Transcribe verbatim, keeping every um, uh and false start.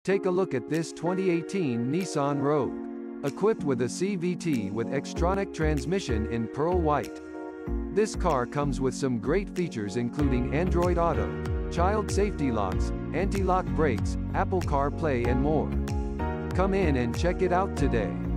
Take a look at this twenty eighteen Nissan Rogue. Equipped with a C V T with Xtronic transmission in pearl white. This car comes with some great features including Android Auto, child safety locks, anti-lock brakes, Apple CarPlay and more. Come in and check it out today.